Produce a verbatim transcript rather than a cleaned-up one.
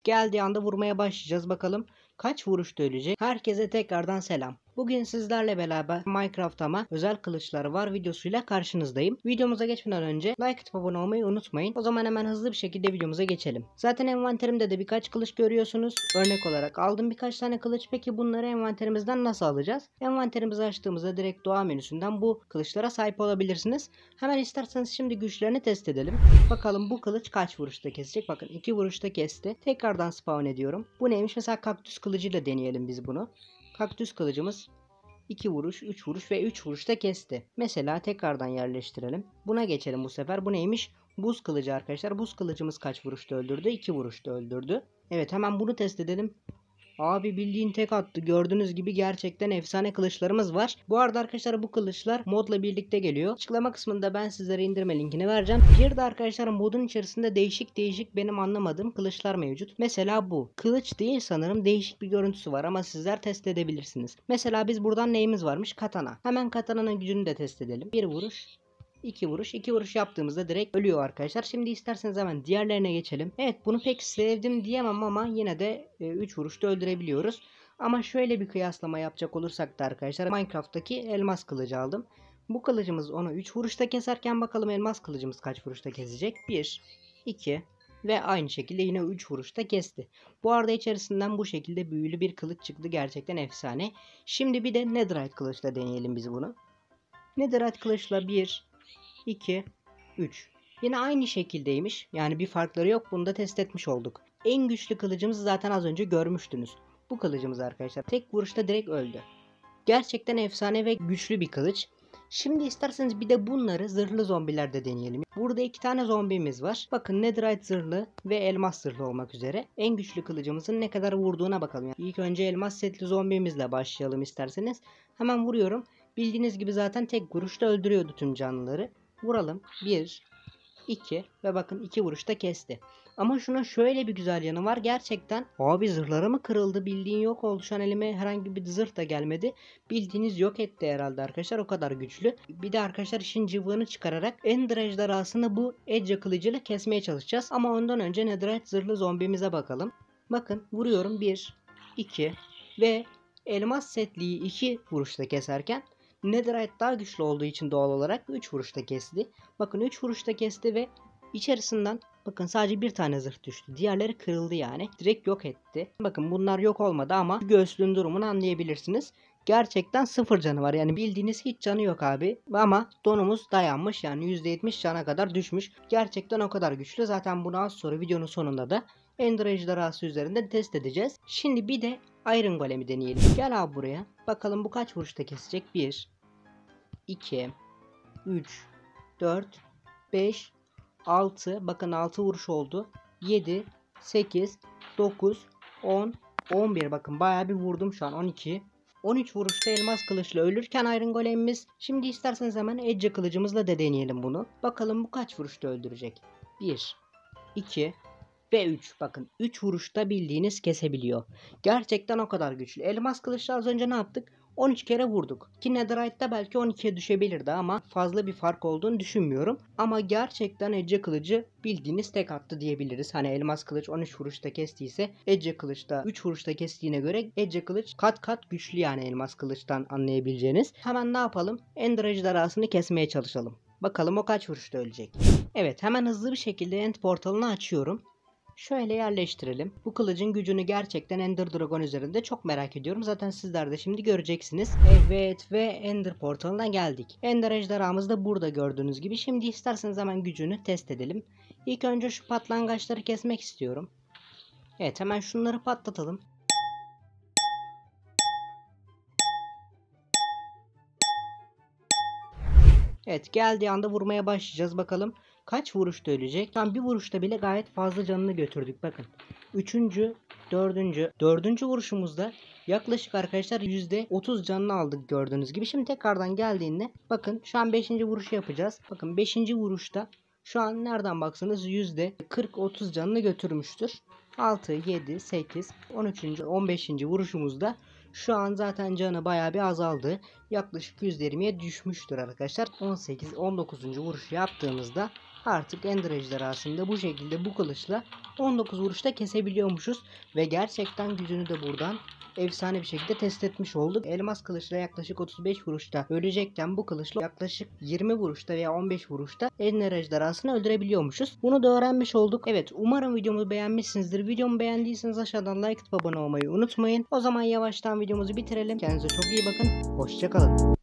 Geldiği anda vurmaya başlayacağız. Bakalım kaç vuruşta ölecek. Herkese tekrardan selam. Bugün sizlerle beraber Minecraft ama özel kılıçları var videosuyla karşınızdayım. Videomuza geçmeden önce like atıp abone olmayı unutmayın. O zaman hemen hızlı bir şekilde videomuza geçelim. Zaten envanterimde de birkaç kılıç görüyorsunuz. Örnek olarak aldım birkaç tane kılıç. Peki bunları envanterimizden nasıl alacağız? Envanterimizi açtığımızda direkt doğa menüsünden bu kılıçlara sahip olabilirsiniz. Hemen isterseniz şimdi güçlerini test edelim. Bakalım bu kılıç kaç vuruşta kesecek? Bakın iki vuruşta kesti. Tekrardan spawn ediyorum. Bu neymiş? Mesela kaktüs kılıcıyla deneyelim biz bunu. Kaktüs kılıcımız iki vuruş, üç vuruş ve üç vuruşta kesti. Mesela tekrardan yerleştirelim. Buna geçelim bu sefer. Bu neymiş? Buz kılıcı arkadaşlar. Buz kılıcımız kaç vuruşta öldürdü? iki vuruşta öldürdü. Evet, hemen bunu test edelim. Abi bildiğin tek attı. Gördüğünüz gibi gerçekten efsane kılıçlarımız var. Bu arada arkadaşlar bu kılıçlar modla birlikte geliyor. Açıklama kısmında ben sizlere indirme linkini vereceğim. Bir de arkadaşlar modun içerisinde değişik değişik benim anlamadığım kılıçlar mevcut. Mesela bu. Kılıç değil sanırım, değişik bir görüntüsü var ama sizler test edebilirsiniz. Mesela biz buradan neyimiz varmış? Katana. Hemen katananın gücünü de test edelim. Bir vuruş. iki vuruş. iki vuruş yaptığımızda direkt ölüyor arkadaşlar. Şimdi isterseniz hemen diğerlerine geçelim. Evet, bunu pek sevdim diyemem ama yine de üç vuruşta öldürebiliyoruz. Ama şöyle bir kıyaslama yapacak olursak da arkadaşlar Minecraft'taki elmas kılıcı aldım. Bu kılıcımız onu üç vuruşta keserken bakalım elmas kılıcımız kaç vuruşta kesecek? bir, iki ve aynı şekilde yine üç vuruşta kesti. Bu arada içerisinden bu şekilde büyülü bir kılıç çıktı. Gerçekten efsane. Şimdi bir de Netherite kılıçla deneyelim biz bunu. Netherite kılıçla bir, iki, üç. Yine aynı şekildeymiş. Yani bir farkları yok. Bunu da test etmiş olduk. En güçlü kılıcımızı zaten az önce görmüştünüz. Bu kılıcımız arkadaşlar tek vuruşta direkt öldü. Gerçekten efsane ve güçlü bir kılıç. Şimdi isterseniz bir de bunları zırhlı zombilerde deneyelim. Burada iki tane zombimiz var. Bakın Netherite zırhlı ve elmas zırhlı olmak üzere. En güçlü kılıcımızın ne kadar vurduğuna bakalım. Yani İlk önce elmas setli zombimizle başlayalım isterseniz. Hemen vuruyorum. Bildiğiniz gibi zaten tek vuruşta öldürüyordu tüm canlıları. Vuralım. bir, iki ve bakın iki vuruşta kesti. Ama şuna şöyle bir güzel yanı var. Gerçekten abi zırhları mı kırıldı? Bildiğin yok oldu. Şu an elime herhangi bir zırh da gelmedi. Bildiğiniz yok etti herhalde arkadaşlar. O kadar güçlü. Bir de arkadaşlar işin cıvığını çıkararak Ender ejderhasını bu Edge kılıcıyla kesmeye çalışacağız. Ama ondan önce Netherite zırhlı zombimize bakalım. Bakın vuruyorum. bir, iki ve elmas setliği iki vuruşta keserken Netherite daha güçlü olduğu için doğal olarak üç vuruşta kesti. Bakın üç vuruşta kesti ve içerisinden bakın sadece bir tane zırh düştü. Diğerleri kırıldı yani. Direkt yok etti. Bakın bunlar yok olmadı ama göğsünün durumunu anlayabilirsiniz. Gerçekten sıfır canı var. Yani bildiğiniz hiç canı yok abi. Ama donumuz dayanmış. Yani yüzde yetmiş cana kadar düşmüş. Gerçekten o kadar güçlü. Zaten bunu az sonra videonun sonunda da Ender ejderhası üzerinde test edeceğiz. Şimdi bir de Iron Golem'i deneyelim. Gel abi buraya. Bakalım bu kaç vuruşta kesecek? bir, iki, üç, dört, beş, altı. Bakın altı vuruş oldu. yedi, sekiz, dokuz, on, on bir. Bakın bayağı bir vurdum şu an. on iki. on üç vuruşta elmas kılıçla ölürken Iron Golem'imiz. Şimdi isterseniz hemen Edge kılıcımızla da deneyelim bunu. Bakalım bu kaç vuruşta öldürecek? bir, iki ve üç. Bakın üç vuruşta bildiğiniz kesebiliyor. Gerçekten o kadar güçlü. Elmas kılıçla az önce ne yaptık? on üç kere vurduk. Ki Netherite'da belki on ikiye düşebilirdi ama fazla bir fark olduğunu düşünmüyorum. Ama gerçekten Edge kılıcı bildiğiniz tek attı diyebiliriz. Hani elmas kılıç on üç vuruşta kestiyse Edge kılıç da üç vuruşta kestiğine göre Edge kılıç kat kat güçlü, yani elmas kılıçtan anlayabileceğiniz. Hemen ne yapalım? Ender ejderhasını kesmeye çalışalım. Bakalım o kaç vuruşta ölecek. Evet, hemen hızlı bir şekilde End portalını açıyorum. Şöyle yerleştirelim. Bu kılıcın gücünü gerçekten Ender Dragon üzerinde çok merak ediyorum. Zaten sizler de şimdi göreceksiniz. Evet ve Ender portalına geldik. Ender ejderhamız da burada gördüğünüz gibi. Şimdi isterseniz hemen gücünü test edelim. İlk önce şu patlangaçları kesmek istiyorum. Evet, hemen şunları patlatalım. Evet, geldiği anda vurmaya başlayacağız. Bakalım kaç vuruşta ölecek. Tam bir vuruşta bile gayet fazla canını götürdük. Bakın. Üçüncü, dördüncü, dördüncü vuruşumuzda yaklaşık arkadaşlar yüzde otuz canını aldık gördüğünüz gibi. Şimdi tekrardan geldiğinde bakın şu an beşinci vuruşu yapacağız. Bakın beşinci vuruşta şu an nereden baksanız yüzde kırk otuz canını götürmüştür. altı, yedi, sekiz, on üçüncü, on beşinci vuruşumuzda şu an zaten canı bayağı bir azaldı. Yaklaşık yüzde yirmiye düşmüştür arkadaşlar. on sekiz, on dokuzuncu vuruşu yaptığımızda artık Ender ejderhasını bu şekilde bu kılıçla on dokuz vuruşta kesebiliyormuşuz. Ve gerçekten gücünü de buradan efsane bir şekilde test etmiş olduk. Elmas kılıçla yaklaşık otuz beş vuruşta ölecekken bu kılıçla yaklaşık yirmi vuruşta veya on beş vuruşta Ender ejderhasını öldürebiliyormuşuz. Bunu da öğrenmiş olduk. Evet, umarım videomu beğenmişsinizdir. Videomu beğendiyseniz aşağıdan like atıp abone olmayı unutmayın. O zaman yavaştan videomuzu bitirelim. Kendinize çok iyi bakın. Hoşçakalın.